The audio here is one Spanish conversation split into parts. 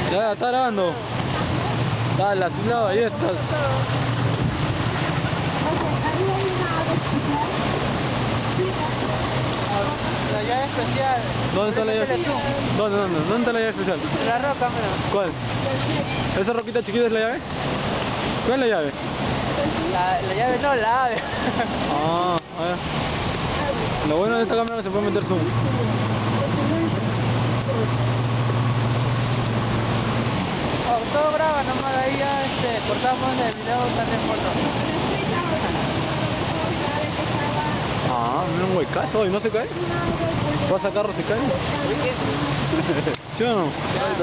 Ya está grabando. Dale, así la ballestas. La llave especial. ¿Dónde está la llave? ¿Dónde está la llave especial? La roca, mira. ¿Cuál? ¿Esa roquita chiquita es la llave? ¿Cuál es la llave? La llave no, la ave. Ah, a ver. Lo bueno de esta cámara es que se puede meter zoom. Todo graba, nomás ahí ya cortamos el video, también foto. Ah, mira un huecazo, ¿y no se cae? ¿Pasa carro se cae? ¿Sí o no?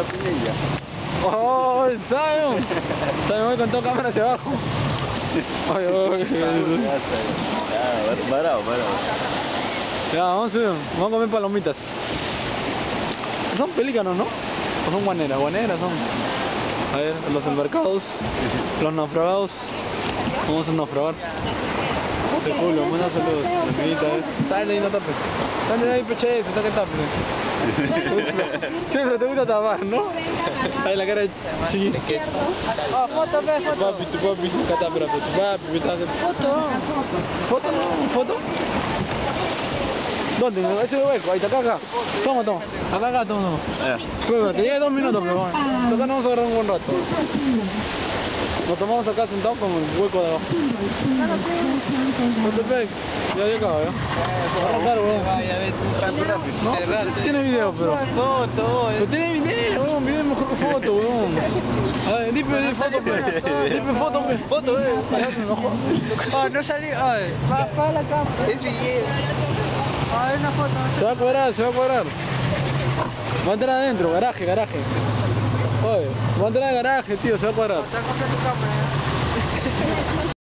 ¡Oh, ensayo! Me voy con toda cámara hacia abajo. Ay, Parado. Ya, vamos a subir, vamos a comer palomitas. Son pelícanos, ¿no? ¿O son guaneras? Guaneras son. A ver, los embarcados, los naufragados. Vamos a naufragar. Se culo, buenas saludos. Sale ahí, no tapes. Sale ahí, peche, se está que tapes. Siempre te gusta tapar, ¿no? Ahí la cara de chiquita. Oh, foto, ve, foto. Papi, tu papi, acá está, pero tu papi, me está haciendo Foto. foto, no, foto. ¿Dónde? Ese hueco, ahí está, acá. Toma. Acá, toma. Pero que llegue 2 minutos, pero bueno. Acá nos vamos a agarrar un buen rato. Nos tomamos acá sentados con el hueco de abajo. No te pegues. Ya acabo, ¿ya? Arrancar, weón. ¿No? Tiene video, pero. Foto. Pero tiene video, weón. Video es mejor que foto, weón. A ver, dime foto, pues. Dime foto, pues. Foto, No jodas. Oh, no salió. Ay, va la cámara. Es video. A ver una foto. Se va a cuadrar. Va a entrar adentro, garaje. Oye, va a entrar al garaje, tío, se va a cuadrar. Está con tu cámara.